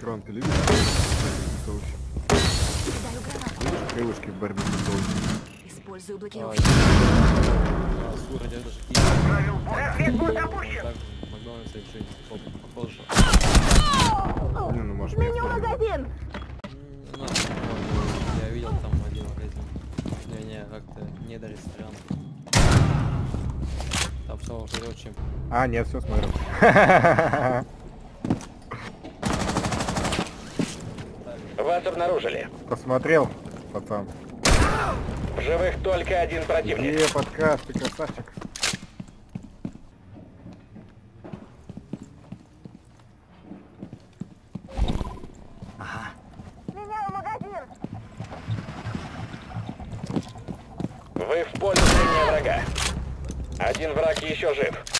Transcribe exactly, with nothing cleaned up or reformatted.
Крон, ты любишь толще? Любишь крылышки в борьбе с толще? Использую блокировку. Разведбот запущен. Не, ну может Меню место. магазин. Ну, я видел там один магазин. Не, не, как-то не до ресторана. Там все уже очень. А, нет, все, смотрю. Вас обнаружили. Посмотрел, пацан. В живых только один противник. Где подкаст, ты красавчик. Меняю магазин. Вы в поле зрения врага. Один враг еще жив.